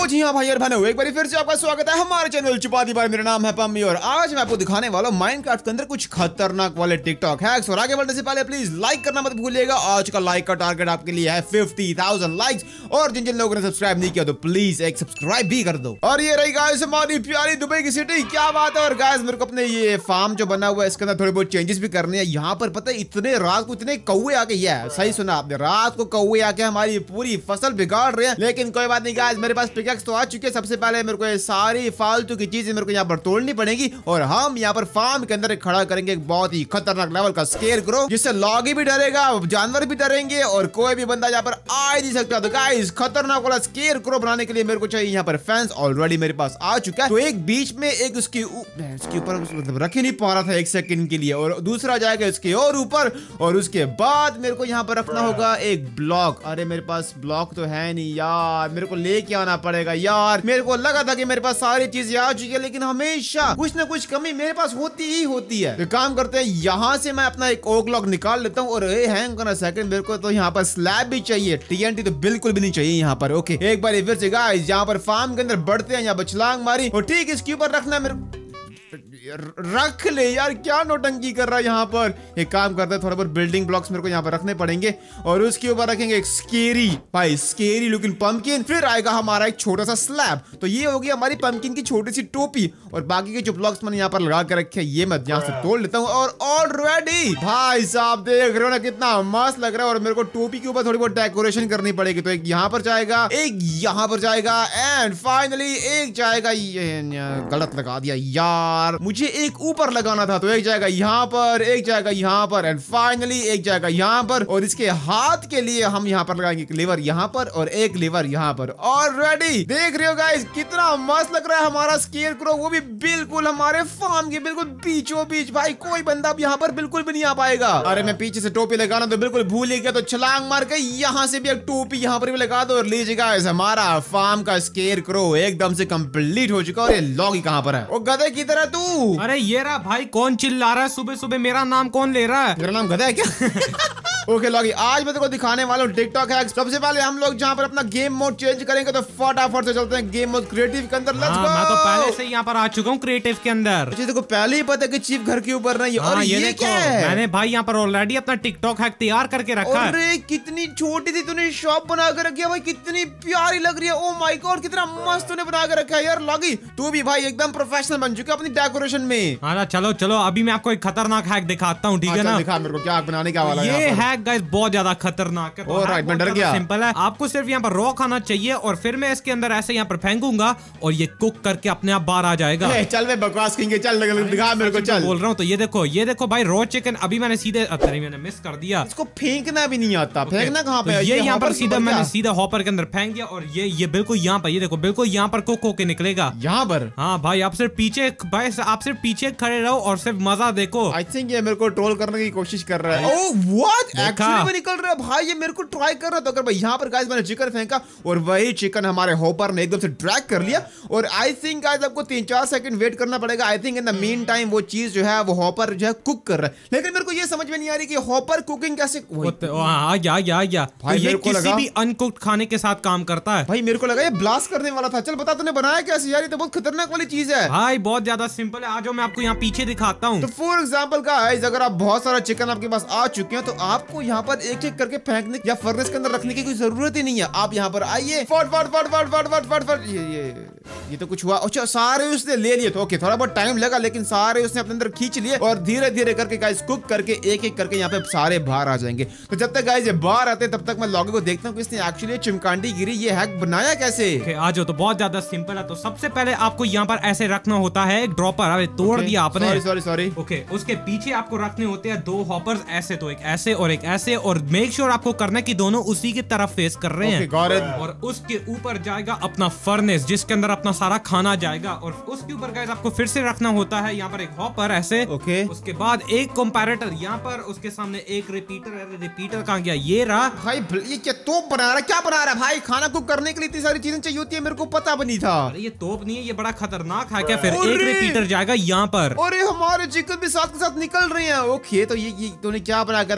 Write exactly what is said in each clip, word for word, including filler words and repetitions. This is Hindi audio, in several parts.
तो जी हाँ भाई और बहनों, एक बार फिर से आपका स्वागत है हमारे चैनल चुपाती भाई। मेरा नाम है पम्मी और आज मैं आपको दिखाने वाला हूँ माइनक्राफ्ट के अंदर कुछ खतरनाक वाले टिकटॉक हैक्स। और आगे बढ़ने से पहले प्लीज लाइक करना मत भूलिएगा। आज का लाइक का टारगेट आपके लिए है फिफ्टी थाउजेंड लाइक्स और जिन जिन लोगों ने सब्सक्राइब नहीं किया तो प्लीज एक सब्सक्राइब भी कर दो। और ये रही गाइस हमारी प्यारी दुबई की सिटी, क्या बात है। और गाइस मेरे को अपने ये फार्म जो बना हुआ है इसके अंदर थोड़े बहुत चेंजेस भी करने हैं। यहाँ पर पता है इतने रात को इतने कौवे आके, ये सही सुना आपने, रात को कौवे आके हमारी पूरी फसल बिगाड़ रहे हैं। लेकिन कोई बात नहीं गाइस, मेरे पास पिकैक्स तो आ चुके हैं। सबसे पहले मेरे को ये सारी फालतू की चीजें मेरे को यहाँ पर तोड़नी पड़ेगी और हम यहाँ पर फार्म के अंदर खड़ा करेंगे एक बहुत ही खतरनाक लेवल का स्केयर ग्रो, जिससे लॉगी भी डरेगा, जानवर भी डरेंगे और कोई भी बंदा यहाँ पर आ ही नहीं सकता। तो गाइस खतरनाक वाला स्केयर ग्रो बनाने के लिए मेरे को चाहिए यहाँ पर फेंस। ऑलरेडी मेरे पास आ चुका है। तो एक बीच में एक उसके उसके ऊपर मतलब रख ही नहीं पा रहा था एक सेकंड के लिए, और दूसरा जाएगा इसके और ऊपर, और उसके बाद मेरे को यहाँ पर रखना होगा एक ब्लॉक। अरे मेरे पास ब्लॉक तो है नहीं यार, मेरे को लेके आना पड़ेगा यार। मेरे को लगा था कि मेरे पास सारी चीजें आ चुकी है, लेकिन हमेशा कुछ ना कुछ कमी मेरे पास होती ही होती है। तो काम करते हैं, यहाँ से मैं अपना एक ओक लॉक निकाल लेता हूँ। और हैंग करना सेकंड, मेरे को तो यहाँ पर स्लैब भी चाहिए, टीएनटी तो बिल्कुल भी नहीं चाहिए यहाँ पर। ओके एक बार फिर से गाइस यहाँ पर फार्म के अंदर बढ़ते हैं, यहाँ पर छलांग मारी और ठीक इसके ऊपर रखना मेरे रख ले यार, क्या नोटंकी कर रहा है यहाँ पर। एक काम करते हैं, थोड़ा बहुत बिल्डिंग ब्लॉक्स मेरे को यहाँ पर रखने पड़ेंगे और उसके ऊपर रखेंगे एक स्केरी भाई स्केरी लुकिंग पंपकिन। फिर आएगा हमारा एक छोटा सा स्लैब। तो ये होगी हमारी पंपकिन की छोटी सी टोपी। और बाकी के जो ब्लॉक्स मैंने यहाँ पर लगा के रखे हैं ये मैं यहाँ से तोड़ लेता हूँ। और ऑलरेडी भाई साहब देख रहे हो ना कितना मस्त लग रहा है। और मेरे को टोपी के ऊपर थोड़ी बहुत डेकोरेशन करनी पड़ेगी। तो एक यहाँ पर जाएगा, एक यहाँ पर जाएगा एंड फाइनली एक जाएगा, ये गलत लगा दिया यार, मुझे एक ऊपर लगाना था। तो एक जाएगा यहाँ पर, एक जाएगा यहाँ पर एंड फाइनली एक जाएगा यहाँ पर। और इसके हाथ के लिए हम यहाँ पर लगाएंगे एक लीवर यहाँ पर और एक लीवर यहाँ पर। ऑलरेडी देख रहे हो गाइस कितना मस्त लग रहा है हमारा स्केयर क्रो, वो भी बिल्कुल हमारे फार्म के बिल्कुल बीचों बीच। भाई कोई बंदा अब यहाँ पर बिल्कुल भी नहीं आ पाएगा। अरे मैं पीछे से टोपी लगाना तो बिल्कुल भूल ही गया, तो छलांग मार के यहाँ से भी एक टोपी यहाँ पर भी लगा दो। और लीजिए गाइस हमारा फार्म का स्केयर क्रो एकदम से कंप्लीट हो चुका। और ये लॉगी कहाँ पर है? ओ गधे की तरह तू। अरे ये रहा भाई, कौन चिल्ला रहा है सुबह सुबह? मेरा नाम कौन ले रहा है? मेरा नाम गधा है क्या? ओके लॉगी, आज मैं तेको दिखाने वाला हूँ टिकटॉक हैक्स। सबसे पहले हम लोग जहाँ पर अपना गेम मोड चेंज करेंगे, तो फटाफट से चलते हैं गेम मोड क्रिएटिव के अंदर। Let's go. मैं तो पहले से यहाँ पर आ चुका हूँ क्रिएटिव के अंदर। मुझे देखो पहले ही पता है कि चीफ घर के ऊपर नहीं है। हाँ, और ये, ये क्या है? मैंने भाई यहाँ पर ऑलरेडी अपना टिकटॉक हैक तैयार करके रखा है। अरे कितनी छोटी सी तूने शॉप बना कर रखी है भाई, कितनी प्यारी लग रही है। ओ माय गॉड कितना मस्त तूने बना कर रखा है यार। लॉगी तू भी भाई एकदम प्रोफेशनल बन चुका अपनी डेकोरेशन में। हाँ चलो चलो, अभी मैं आपको एक खतरनाक हैक दिखाता हूँ, ठीक है ना? दिखा मेरे को क्या बनाने का वाला है। ये हैक गाइस बहुत ज्यादा खतरनाक है। तो राइट, मैं डर गया। सिंपल है, आपको सिर्फ यहाँ पर रॉ खाना चाहिए और फिर मैं इसके अंदर ऐसे यहाँ पर फेंकूंगा और ये कुक करके अपने आप बाहर आ जाएगा। चल मैं बकवास करेंगे, चल दिखा मेरे को, चल बोल रहा हूँ। तो ये देखो, ये देखो भाई रॉ चिकन अभी मैंने सीधे, अरे मैंने मिस कर दिया। इसको फेंकना भी नहीं आता। फेंकना कहाँ पे? ये यहाँ पर सीधा मैंने सीधा हॉपर के अंदर फेंक दिया और ये ये बिल्कुल यहाँ पर, ये देखो बिल्कुल यहाँ पर कुक होके निकलेगा यहाँ पर। हाँ भाई आप सिर्फ पीछे, भाई आप सिर्फ पीछे खड़े रहो और सिर्फ मजा देखो। आई थिंक ये मेरे को ट्रोल करने की कोशिश कर रहा है। ओह व्हाट, एक्चुअली में निकल रहा है भाई, ये मेरे को ट्राई कर रहा था। अगर भाई यहाँ पर गाइस मैंने चिकन फेंका और वही चिकन हमारे हॉपर ने एकदम से ड्रैग कर लिया। और आई थिंक गाइस आपको तीन चार सेकंड वेट करना पड़ेगा। I think in the meantime वो चीज जो है वो हॉपर जो है कुक कर रहा है। लेकिन मेरे को ये समझ में नहीं आ रही कि हॉपर कुकिंग कैसे। आ गया गया गया भाई, ये किसी भी अनकुक्ड खाने के साथ काम करता है। भाई मेरे को लगा ये ब्लास्ट करने वाला था। चल बता तूने बनाया कैसे यार, ये तो बहुत खतरनाक वाली चीज है। भाई बहुत ज्यादा सिंपल है, आज मैं आपको यहाँ पीछे दिखाता हूँ। तो फॉर एग्जांपल गाइस अगर आप बहुत सारा चिकन आपके पास आ चुके हैं तो आपको यहाँ पर एक एक करके फेंकने या फर्नेस के अंदर रखने की कोई जरूरत ही नहीं है। आप यहाँ पर आइए, फट फट फट फट फट फट फट फट ये ये ये तो कुछ हुआ। अच्छा सारे उसने ले लिए, तो ओके थोड़ा बहुत टाइम लगा लेकिन सारे उसने अपने अंदर खींच लिए और धीरे धीरे करके गाइस कुक करके एक एक करके यहाँ पे सारे बाहर आ जाएंगे। तो जब तक गाइस ये बाहर आते तब तक मैं लॉगी को देखता हूँ कि इसने एक्चुअली चिमकांडी गिरी ये हैक बनाया कैसे। आ जाओ, तो बहुत ज्यादा सिंपल है। तो सबसे पहले आपको यहाँ पर ऐसे रखना होता है एक ड्रॉपर। अरे तोड़ दिया आपने, सॉरी सॉरी सॉरी। ओके उसके पीछे आपको रखने होते हैं दो हॉपर्स ऐसे, तो एक ऐसे और एक ऐसे। और मेक श्योर आपको करना कि दोनों उसी की तरफ फेस कर रहे हैं। और उसके ऊपर जाएगा अपना फर्नेस जिसके अंदर अपना सारा खाना जाएगा। और उसके ऊपर गाइस आपको फिर से रखना होता है यहाँ पर एक हॉपर ऐसे। ओके उसके बाद एक कंपैरेटर यहाँ पर, उसके सामने एक रिपीटर। अरे रिपीटर कहाँ गया? ये रहा भाई। ये क्या तोप बना रहा है? क्या बना रहा है भाई? खाना कुक करने के लिए इतनी सारी चीजें चाहिए होती है, मेरे को पता भी नहीं था। अरे ये तोप नहीं है, ये बड़ा खतरनाक है क्या? फिर एक रिपीटर जाएगा यहाँ पर। अरे हमारे चिकन भी साथ के साथ निकल रहे हैं। ओके तो ये ये तूने क्या बना कर रखा था? सबसे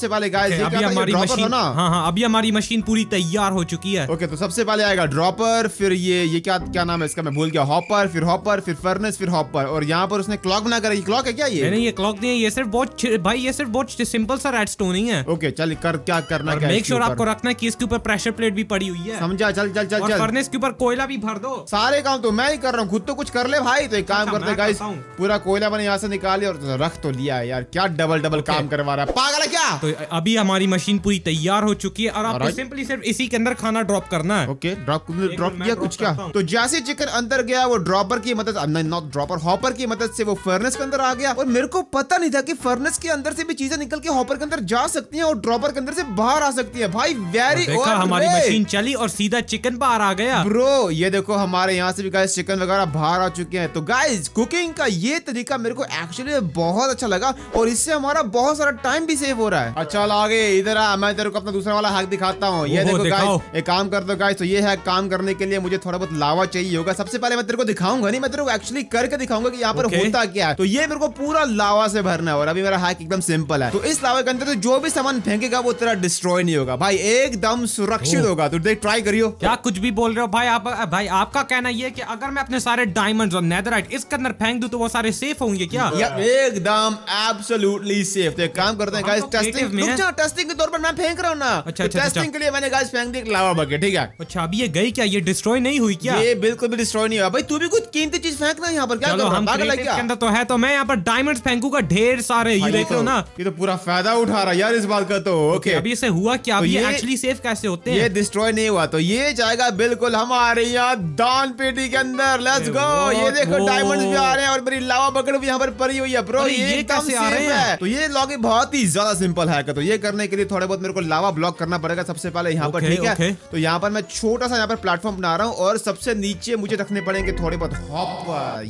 सबसे पहले गाइस ये अभी हमारी मशीन, हाँ हाँ अभी हमारी मशीन पूरी तैयार हो चुकी है। ओके, तो सबसे पहले आएगा ड्रॉपर, फिर ये ये क्या क्या नाम है इसका, मैं भूल गया, हॉपर, फिर हॉपर, फिर फर्नेस, फिर हॉपर, और यहाँ पर उसने क्लॉक बना कर, क्लॉक है क्या ये? नहीं, ये क्लॉक नहीं है, ये सिर्फ बहुत भाई ये सिर्फ बहुत सिंपल सा रेडस्टोन ही है। ओके चल, कर क्या करना क्या, मेक श्योर आपको रखना है कि इसके ऊपर प्रेशर प्लेट भी पड़ी हुई है, समझा? चल चल चल चल, फर्नेस के ऊपर कोयला भी भर दो। सारे काम तो मैं ही कर रहा हूँ, खुद तो कुछ कर ले भाई। तो एक काम करते गाइस, पूरा कोयला मैंने यहाँ से निकाल और रख तो लिया है यार, क्या डबल डबल काम करवा रहा है, पागल है क्या? तो अभी हमारी मशीन पूरी तैयार हो चुकी है और आपको सिंपली सिर्फ इसी के अंदर खाना ड्रॉप करना है। ओके, ड्रॉप ड्रॉप किया कुछ क्या? तो जैसे चिकन अंदर गया वो ड्रॉपर की मदद, नॉट ड्रॉपर, हॉपर की मदद से वो फर्नेस के अंदर आ गया। और मेरे को पता नहीं था कि फर्नेस के अंदर से भी चीजें निकल के हॉपर के अंदर जा सकती हैं और ड्रॉपर के अंदर से बाहर आ सकती है। भाई वेरी, देखा हमारी मशीन चली और सीधा चिकन बाहर आ गया। ब्रो ये देखो हमारे यहाँ से भी गाइस चिकन वगैरह बाहर आ चुके हैं। तो गाइस कुकिंग का ये तरीका मेरे को एक्चुअली बहुत अच्छा लगा और इससे हमारा बहुत सारा टाइम भी सेव हो रहा है। अच्छा आगे इधर आ, मैं तेरे को अपना दूसरा वाला हैक दिखाता हूँ। ये देखो गाइस, एक काम कर दो गाइस, तो ये हैक काम करने के लिए मुझे थोड़ा बहुत लावा चाहिए होगा। सबसे पहले मैं तेरे को दिखाऊंगा, नहीं मैं तेरे को एक्चुअली करके दिखाऊंगा कि यहाँ पर होता क्या है। तो ये मेरे को पूरा लावा से भरना है और अभी मेरा हैक एकदम सिंपल है। तो इस लावा के अंदर तो जो भी सामान फेंकेगा वो तेरा डिस्ट्रॉय नहीं होगा भाई, एकदम सुरक्षित होगा। तो देख ट्राई करियो। क्या कुछ भी बोल रहे हो भाई आप? भाई आपका कहना ये है कि अगर मैं अपने सारे डायमंड्स और नेदरराइट इसके अंदर फेंक दूं तो वो सारे सेफ होंगे क्या? एकदम एब्सोल्युटली सेफ। तो एक काम करते हैं गाइस, टेस्टिंग टेस्टिंग के तौर पर मैं फेंक रहा हूं ना। अच्छा, तो टेस्टिंग के लिए मैंने गाइस फेंक दी लावा बकेट, ठीक है? अच्छा अभी ये गई क्या? ये डिस्ट्रॉय नहीं हुई क्या? ये बिल्कुल भी डिस्ट्रॉय नहीं हुआ भाई। तू भी कुछ कीमती चीज फेंकना यहाँ पर, क्या कर रहा है? पागल है क्या? के अंदर तो है, तो मैं यहाँ पर डायमंड्स फेंकूंगा ढेर सारे, ये देख लो ना। ये तो पूरा फायदा उठा रहा यार इस बात का। तो ओके अभी इसे हुआ क्या? अभी ये एक्चुअली सेफ कैसे होते हैं? ये डिस्ट्रॉय नहीं हुआ तो ये जाएगा बिल्कुल हमारे यहाँ दान पेटी के अंदर। Let's go. ये देखो डायमंड्स भी आ रहे हैं और मेरी लावा बकेट भी यहाँ पर पड़ी हुई है ब्रो। ये कैसे आ रहे हैं? तो ये लॉगिंग बहुत ही ज्यादा सिंपल है। तो ये करने के लिए थोड़े बहुत मेरे को लावा ब्लॉक करना पड़ेगा सबसे पहले यहाँ पर, ठीक है? तो यहाँ पर मैं छोटा सा यहाँ पर प्लेटफॉर्म बना रहा हूँ और सबसे नीचे मुझे रखने पड़ेंगे थोड़े बहुत हॉपर।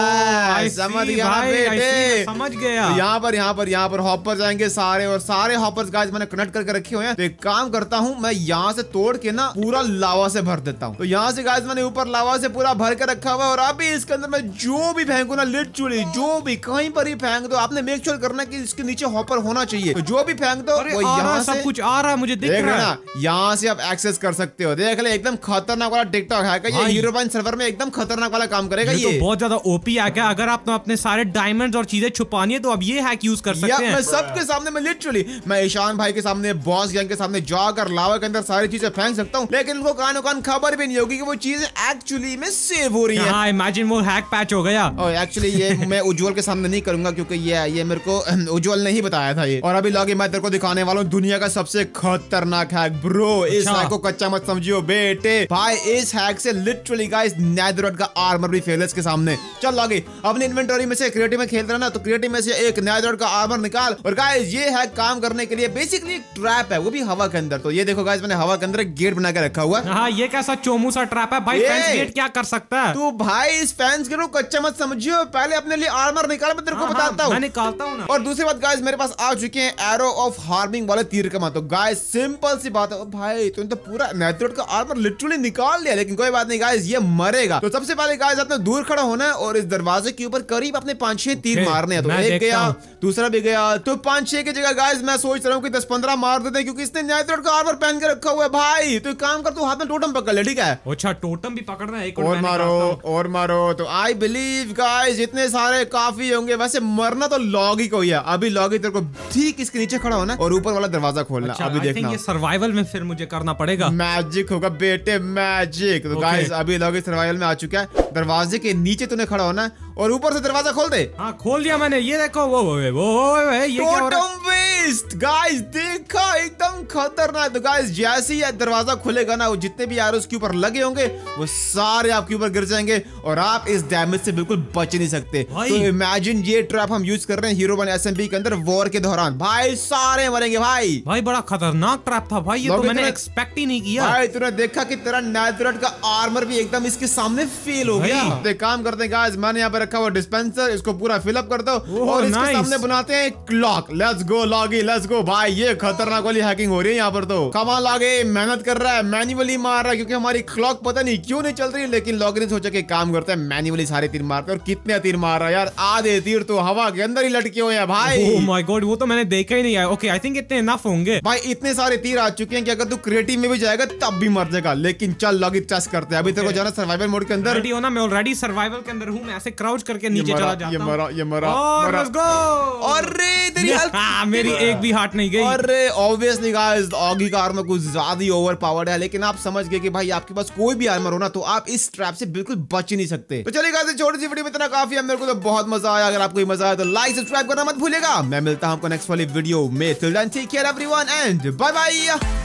समझ गया बेटे, समझ गया। यहाँ पर यहाँ पर यहाँ पर हॉपर जाएंगे सारे और सारे हॉपर्स गाइस मैंने कनेक्ट करके रखे हुए हैं। तो एक काम करता हूँ मैं यहाँ से तोड़ के ना पूरा लावा से भर देता हूँ। तो यहाँ से गाइस मैंने ऊपर लावा से पूरा भर के रखा हुआ है और अभी इसके अंदर मैं जो भी फेंकू ना, लिटरली जो भी कहीं पर ही फेंक दो, आपने मेक श्योर करना कि इसके नीचे हॉपर होना चाहिए। तो जो भी फेंक दो वो यहाँ सब कुछ आ रहा है, मुझे दिख रहा है। यहाँ से आप एक्सेस कर सकते हो। देख ले एकदम खतरनाक वाला टिकटॉक है क्या? ये हीरोबाइन सर्वर में एकदम खतरनाक वाला काम करेगा। ये तो बहुत ज्यादा ओपी हैक है। अगर आप तो अपने सारे डायमंड्स और चीजें छुपानी है तो अब ये हैक यूज कर सकते हैं। मैं सबके सामने, मैं लिटरली मैं ईशान भाई के सामने, बॉस गैंग के सामने जाकर लावा के अंदर सारी चीजें फेंक सकता हूँ, लेकिन उनको कानो कान खबर भी नहीं होगी कि वो चीजें एक्चुअली में सेव हो रही है। हाँ, इमेजिन वो हैक पैच हो गया। और एक्चुअली ये मैं उज्जवल के सामने नहीं करूंगा क्योंकि ये ये मेरे को उज्जवल ने ही बताया था ये। और अभी लॉगिन मैं तेरे को दिखाने वाला हूँ दुनिया का सबसे खतरनाक हैक ब्रो। इस हैक को कच्चा मत समझियो बेटे। भाई इस हैक से लिटरली गाइस नेदरराइट का आर्मर भी फेल है इसके सामने। चल लॉगिन अपने इन्वेंटरी में से क्रिएटिव में खेल रहा ना, तो क्रिएटिव में से एक नेदरराइट का आर्मर निकाल। और गाइस ये हैक काम करने के लिए बेसिकली एक ट्रैप है, वो भी हवा के अंदर। तो ये देखो गाइस मैंने हवा के अंदर एक गेट बना के रखा हुआ है। हाँ, ये कैसा चोमू सा ट्रैप है भाई? फेंस गेट क्या कर सकता है? तू भाई इस फेंस गेट को कच्चा मत समझियो, पहले अपने लिए आर्मर निकाल, मैं तेरे को बताता हूँ। मैं निकालता हूँ ना। और दूसरी बात गाइस मेरे पास आ चुके हैं एरो ऑफ हार्मिंग वाले तीर कमान। तो गाइस सिंपल सी बात है भाई, तूने तो पूरा नेदरराइट का आर्मर लिटरली निकाल लिया, लेकिन कोई बात नहीं गाइस, ये मरेगा। तो सबसे पहले गाइस आपने दूर खड़ा होना है और इस दरवाजे के ऊपर करीब अपने पांच छह तीर मारने हैं। तो एक गया, दूसरा भी गया, तो पांच छह की जगह गाइस मैं सोच रहा हूँ कि दस पंद्रह मार देते हैं क्योंकि इसने नेदरराइट का आर्मर पहन के रखा हुआ है भाई। तो काम कर, तू हाथ में टोटम पकड़ ले, ठीक है? अच्छा टोटम भी पकड़ना है, एक और मारो और मारो। तो आई बिलीव गाइस इतने सारे काफी होंगे। वैसे मरना तो लॉगी को ही है। अभी लॉगी तेरे को ठीक इसके नीचे खड़ा होना और ऊपर वाला दरवाजा खोलना। अच्छा, अभी देखना ये सर्वाइवल में फिर मुझे करना पड़ेगा। मैजिक होगा बेटे, मैजिक। तो गाइस अभी लॉगी सर्वाइवल में आ चुका है। दरवाजे के नीचे तूने खड़ा होना है और ऊपर से दरवाजा खोल दे। हाँ खोल दिया मैंने। ये देखो वो वो वो, वो ये क्या हो रहा है? वेस्ट गाइस देखा, एकदम खतरनाक। तो गाइस जैसे ही दरवाजा खुलेगा ना, वो जितने भी यार उसके ऊपर लगे होंगे वो सारे आपके ऊपर गिर जाएंगे और आप इस डैमेज से बिल्कुल बच नहीं सकते। तो इमेजिन ये ट्रैप हम यूज कर रहे हैं हीरोबाइन एसएमपी के अंदर वॉर के दौरान। भाई सारे मरेंगे भाई। भाई बड़ा खतरनाक ट्रैप था भाई, ये तो मैंने एक्सपेक्ट ही नहीं किया। भाई तूने देखा कि तेरा नेदरराइट का आर्मर भी एकदम इसके सामने फेल हो गया। तो काम करते हैं गाइस, मैंने यहाँ पे रखा हुआ डिस्पेंसर, इसको पूरा फिल अप कर दो और इसके सामने बनाते हैं क्लॉक। लेट्स गो लॉग लॉगी, लेट्स गो भाई। ये खतरनाक वाली हैकिंग हो रही है यहाँ पर। तो कमाल लॉगी मेहनत कर रहा है, मैन्युअली मार रहा है क्योंकि हमारी क्लॉक पता नहीं क्यों नहीं चल रही, लेकिन लॉगी ने सोचा कि काम करता है, मैन्युअली सारे तीर मारते हैं। और कितने तीर मार रहा है यार, आधे तीर तो हवा के अंदर ही लटके हुए हैं भाई। ओह माय गॉड, वो तो मैंने देखा ही नहीं है। ओके, आई थिंक इतने इनफ होंगे भाई। इतने सारे तीर आ चुके हैं कि अगर तू क्रिएटिव में भी जाएगा तब भी मर जाएगा। लेकिन चल लॉगी टेस्ट करते हैं। अभी तेरे को जाना सर्वाइवल मोड के अंदर। रेडी हो ना? मैं ऑलरेडी सर्वाइवल के अंदर हूं। मैं ऐसे क्राउच करके नीचे चला जाता हूं। ये मरा, ये मरा, मरा। Let's go. अरे तेरी हेल्थ, मेरी एक भी हार्ट नहीं गई। अरे ऑब्वियसली गाइस, ऑगी का आर्मर कुछ ज्यादा ही ओवर पावर्ड है। लेकिन आप समझ गए कि भाई आपके पास कोई भी आर्मर हो ना तो आप इस ट्रैप से बिल्कुल बच ही नहीं सकते। तो चलिए गाइस, छोटी सी वीडियो में इतना काफी है। मेरे को तो बहुत मजा आया। अगर आपको मजा आया तो लाइक सब्सक्राइब करना मत भूलिएगा। मैं मिलता हूं आपको नेक्स्ट वाली वीडियो में। Till then take care everyone and bye bye.